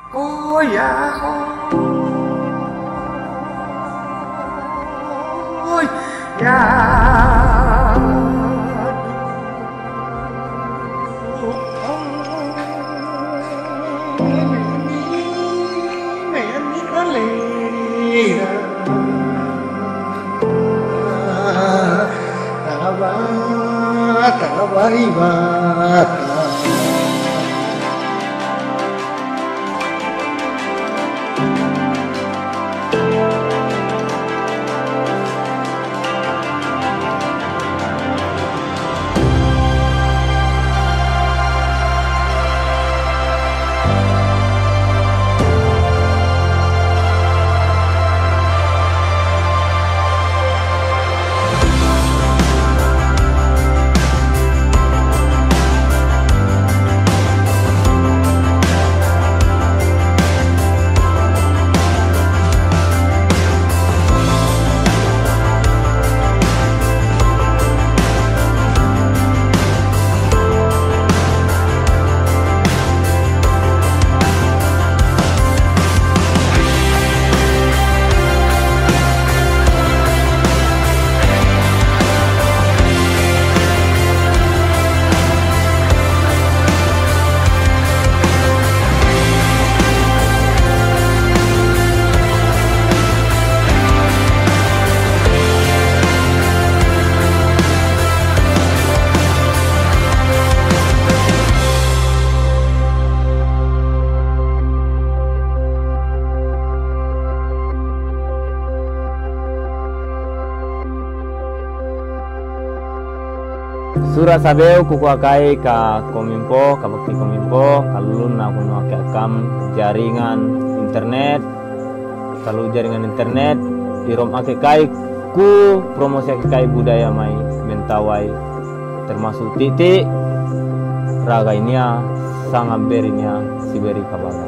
Oh ya, oh ya. Surat sabeu kukuakai ka Kominfo, ka Bakti Kominfo, kalulun na kuno akam jaringan internet, kalau jaringan internet dirom akekai ku promosi akekai budaya mai mentawai termasuk titik ragainya sangat berinya siberi kabaga.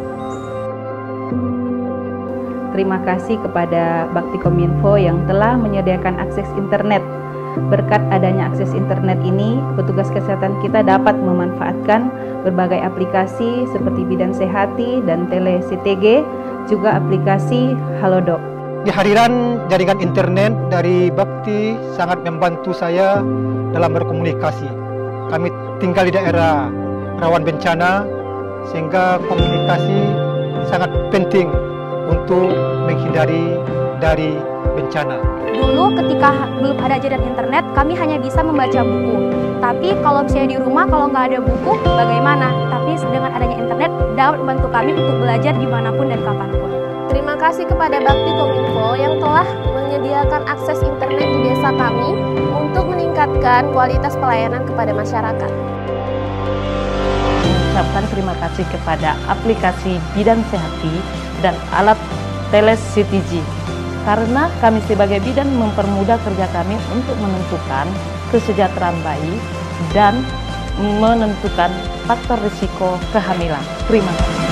Terima kasih kepada Bakti Kominfo yang telah menyediakan akses internet. Berkat adanya akses internet ini, petugas kesehatan kita dapat memanfaatkan berbagai aplikasi seperti Bidan Sehati dan Tele CTG, juga aplikasi Halodoc. Kehadiran jaringan internet dari Bakti sangat membantu saya dalam berkomunikasi. Kami tinggal di daerah rawan bencana, sehingga komunikasi sangat penting untuk menghindari dari bencana. Dulu ketika belum ada jaringan internet, kami hanya bisa membaca buku. Tapi kalau misalnya di rumah, kalau nggak ada buku, bagaimana? Tapi dengan adanya internet, dapat membantu kami untuk belajar dimanapun dan kapanpun. Terima kasih kepada Bakti Kominfo yang telah menyediakan akses internet di desa kami untuk meningkatkan kualitas pelayanan kepada masyarakat. Mengucapkan terima kasih kepada aplikasi Bidan Sehati dan alat Tele CTG. Karena kami sebagai bidan mempermudah kerja kami untuk menentukan kesejahteraan bayi dan menentukan faktor risiko kehamilan. Terima kasih.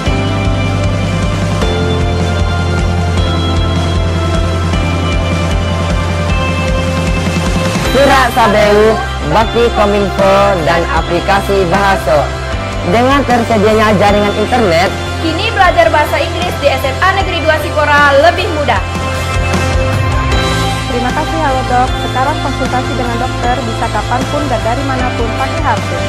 Surat sabeu, Bakti Kominfo, dan aplikasi Bahaso. Dengan tersedianya jaringan internet, Kini belajar bahasa Inggris di SMA Negeri 2 Sikora lebih mudah. Terima kasih Halodoc, sekarang konsultasi dengan dokter bisa kapanpun dan dari manapun pakai HP.